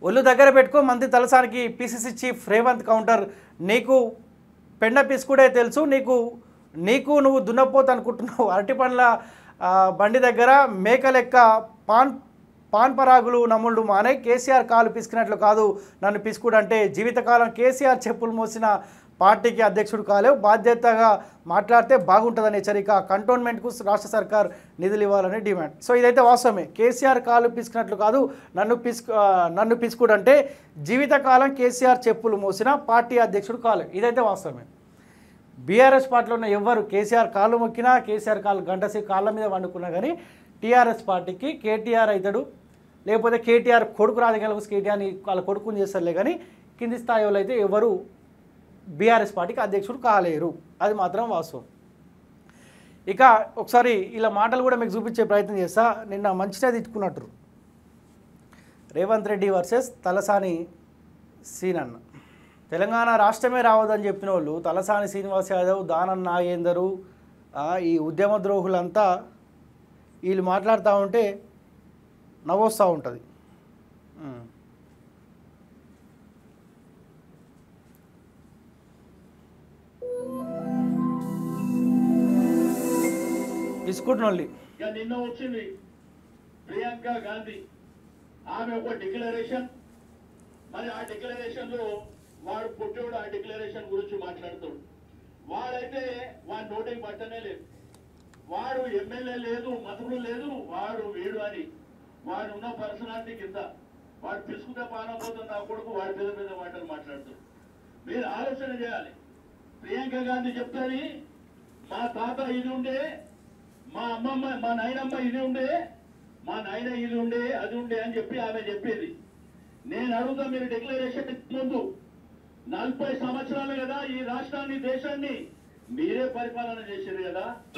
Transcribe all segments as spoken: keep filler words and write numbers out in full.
ఒళ్ళు దగ్గర పెట్టుకో మంత్రి తలసానికి పీసీసీ చీఫ్ రేవంత్ కౌంటర్. నీకు పెండ పిసుకుడే తెలుసు, నీకు నీకు నువ్వు దున్నపోతు అనుకుంటున్నావు. అరటి పండ్ల బండి దగ్గర మేక లెక్క పాన్ పాన్ పరాగులు నమ్ముళ్ళు మానే. కేసీఆర్ కాలు పిసుకున్నట్లు కాదు నన్ను పిసుకుడు అంటే. జీవితకాలం కేసీఆర్ చెప్పులు మోసిన పార్టీకి అధ్యక్షుడు కాలేవు. బాధ్యతగా మాట్లాడితే బాగుంటుందని హెచ్చరిక. కంటోన్మెంట్కు రాష్ట్ర సర్కార్ నిధులు ఇవ్వాలని డిమాండ్. సో ఇదైతే వాస్తవమే. కేసీఆర్ కాలు పిసుకున్నట్లు కాదు నన్ను పిసుకు నన్ను పిసుకుడు అంటే. జీవితకాలం కేసీఆర్ చెప్పులు మోసిన పార్టీ అధ్యక్షుడు కాలేవు. ఇదైతే వాస్తవమే. బీఆర్ఎస్ పార్టీలో ఉన్న ఎవరు కేసీఆర్ కాళ్ళు మొక్కినా, కేసీఆర్ కాళ్ళు గంటసే కాళ్ళ మీద వండుకున్నా కానీ టీఆర్ఎస్ పార్టీకి కేటీఆర్ అవుతాడు, లేకపోతే కేటీఆర్ కొడుకు రాజకీయాలకు కేటీఆర్ని వాళ్ళ కొడుకుని చేస్తారులే. కానీ కింది స్థాయి వాళ్ళు అయితే ఎవరు బీఆర్ఎస్ పార్టీకి అధ్యక్షుడు కాలేరు. అది మాత్రం వాస్తవం. ఇక ఒకసారి ఇలా మాటలు కూడా మీకు చూపించే ప్రయత్నం చేస్తా. నిన్న మంచిగా తిట్టుకున్నట్టు రేవంత్ రెడ్డి వర్సెస్ తలసాని సీన్ అన్న. తెలంగాణ రాష్ట్రమే రావద్దని చెప్పిన వాళ్ళు తలసాని శ్రీనివాస్ యాదవ్, దానం నాగేందరు, ఈ ఉద్యమ ద్రోహులంతా వీళ్ళు మాట్లాడుతూ ఉంటే నవ్వొస్తూ ఉంటుంది. తీసుకుంటున్నోళ్ళి నిన్న వచ్చింది ప్రియాంక గాంధీ, ఆమె ఒక డిక్లరేషన్. మరి ఆ డిక్లరేషన్ లో వాడు పుట్టోడు ఆ డిక్లరేషన్ గురించి మాట్లాడుతాడు. వాడైతే వాడి నోటికి పట్టనే లేదు. వాడు ఎమ్మెల్యే లేదు, మంత్రులు లేదు, వాడు వీడు అని వాడు ఉన్న పర్సనాలిటీ కింద వాడు పిసుకుతే పానపోతుంది నా కొడుకు వాడి పెద్ద పెద్ద మాటలు మాట్లాడుతాడు. మీరు ఆలోచన చేయాలి. ప్రియాంక గాంధీ చెప్తాది మా తాత ఇది ఉండే, మా అమ్మమ్మ మా నాయనమ్మ ఇది ఉండే, మా నాయన ఇది ఉండే, అది ఉండే అని చెప్పి ఆమె చెప్పేది. నేను అడుగుతా, మీరు డిక్లరేషన్ ముందు నలభై సంవత్సరాలు కదా ఈ రాష్ట్రాన్ని దేశాన్ని మీరే పరిపాలన చేశారు కదా.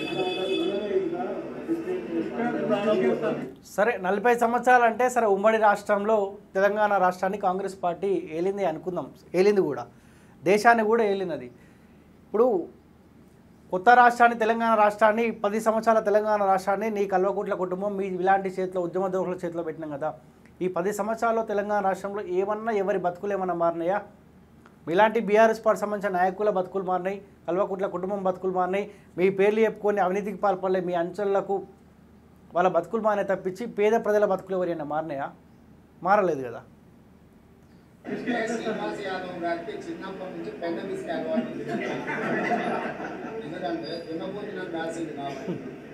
సరే నలభై సంవత్సరాలు అంటే సరే ఉమ్మడి రాష్ట్రంలో తెలంగాణ రాష్ట్రాన్ని కాంగ్రెస్ పార్టీ ఏలింది అనుకుందాం, ఏలింది కూడా, దేశాన్ని కూడా ఏలినది. ఇప్పుడు కొత్త రాష్ట్రాన్ని తెలంగాణ రాష్ట్రాన్ని పది సంవత్సరాల తెలంగాణ రాష్ట్రాన్ని నీ కల్వకుట్ల కుటుంబం మీ ఇలాంటి చేతిలో ఉద్యమ ద్రోహుల చేతిలో పెట్టినాం కదా. ఈ పది సంవత్సరాల్లో తెలంగాణ రాష్ట్రంలో ఏమన్నా ఎవరి బతుకులు ఏమన్నా మారినాయా? ఇలాంటి బీఆర్ఎస్ పార్టీ సంబంధించిన నాయకుల బతుకులు మారినాయి, కల్వకుట్ల కుటుంబం బతుకులు మారినాయి. మీ పేర్లు చెప్పుకొని అవినీతికి పాల్పడలే మీ అంచెలకు వాళ్ళ బతుకులు మారినాయి తప్పించి పేద ప్రజల బతుకులు ఎవరైనా మారినాయా? మారలేదు కదా. శ్రీనివాస్ యాదవ్ గారికి చిన్నప్పటి నుంచి పెద్ద బిస్కి అలవాటు ఉంది. ఎందుకంటే దున్నపోతున్న రాసింది కాబట్టి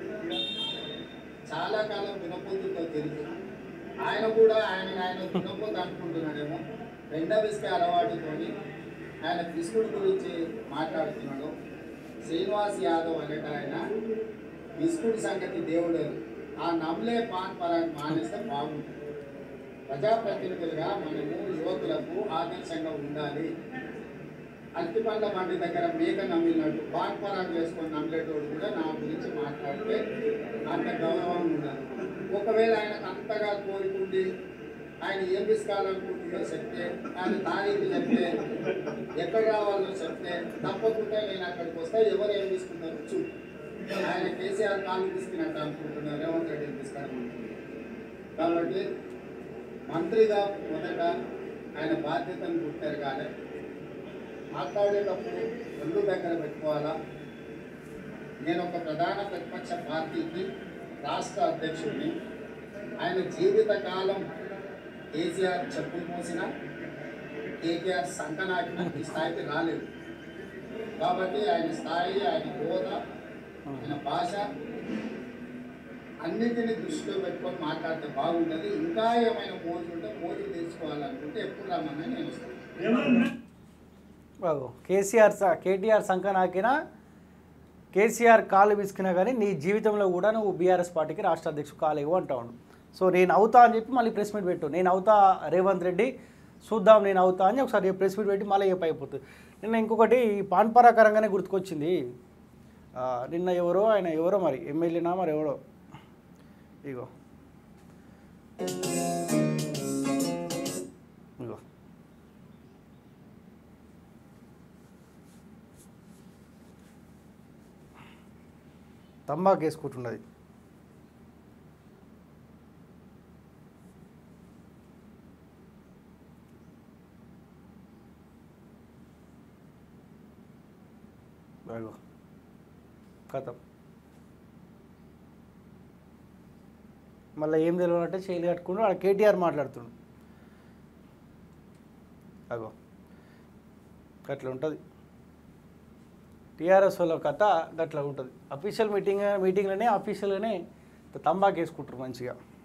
చాలా కాలం దున్నపోతుతో తిరిగి ఆయన కూడా ఆయన ఆయన దున్నపోతు అనుకుంటున్నాడేమో. పెద్ద బిస్కి అలవాటుతోని ఆయన బిస్కుడు గురించి మాట్లాడుతున్నాడు. శ్రీనివాస్ యాదవ్ అనేట ఆయన బిస్కుడు సంగతి దేవుడే, ఆ నమ్లే పాన్ పరాన్ని మానేస్తే బాగుంటుంది. ప్రజాప్రతినిధులుగా మనము యువకులకు ఆదర్శంగా ఉండాలి. అరటిపండ్ల బండి దగ్గర మేక నమ్మినట్టు పాన్ పరాలు వేసుకొని నమ్మలేటోడు కూడా నా గురించి మాట్లాడితే అంత గౌరవం ఉండదు. ఒకవేళ ఆయనకు అంతగా కోరుకుంది, ఆయన ఏం తీసుకోవాలనుకుంటుందో చెప్తే, ఆయన తారీఖు చెప్తే, ఎక్కడ రావాలో చెప్తే తప్పకుండా నేను అక్కడికి వస్తే ఎవరు ఏం తీసుకుంటారో చూ. ఆయన కేసీఆర్ కాలు తీసుకున్నట్టు అనుకుంటున్నారు, రేవంత్ రెడ్డిని తీసుకోవాలనుకుంటున్నారు. కాబట్టి మంత్రిగా మొదట ఆయన బాధ్యతను గుర్తెరగాలి. మాట్లాడేటప్పుడు ఒళ్ళు దగ్గర పెట్టుకోవాలా. నేను ఒక ప్రధాన ప్రతిపక్ష పార్టీకి రాష్ట్ర అధ్యక్షుడిని. ఆయన జీవితకాలం కేసీఆర్ చెప్పులు మోసిన, కేటీఆర్ సంకనాకిన ఈ స్థాయికి రాలేదు. కాబట్టి ఆయన స్థాయి, ఆయన హోదా, ఆయన భాష అన్నింటినీ దృష్టిలో పెట్టుకొని మాట్లాడితే బాగుంటుంది. ఇంకా ఏమైనా మోజు ఉంటే మోజు తీసుకోవాలనుకుంటే ఎప్పుడు రమ్మని నేను వస్తాను. బాగు కేసీఆర్ కేటీఆర్ సంకనాకినా, కేసీఆర్ కాలు విసికినా కానీ నీ జీవితంలో కూడా నువ్వు బీఆర్ఎస్ పార్టీకి రాష్ట్ర అధ్యక్షుడు కాలేవు అంటావు. సో నేను అవుతా అని చెప్పి మళ్ళీ ప్రెస్ మీట్ పెట్టు, నేను అవుతా రేవంత్ రెడ్డి చూద్దాం నేను అవుతా అని ఒకసారి ప్రెస్ మీట్ పెట్టి మళ్ళీ చెప్పి అయిపోతుంది. నిన్న ఇంకొకటి పాన్పరాకరంగానే గుర్తుకొచ్చింది. నిన్న ఎవరో ఆయన ఎవరో మరి ఎమ్మెల్యేనా మరి ఎవరో, ఇగో ఇగో తంబాకు వేసుకుంటున్నది. అగో కథం మళ్ళీ ఏం తెలియనంటే చేయలు కట్టుకుంటూ ఆడ కేటీఆర్ మాట్లాడుతుండు. అగో అట్లా ఉంటుంది టీఆర్ఎస్ వాళ్ళ కథ అట్లా ఉంటుంది. అఫీషియల్ మీటింగ్ మీటింగ్లోనే అఫీషియల్గానే తంబాకు వేసుకుంటారు మంచిగా.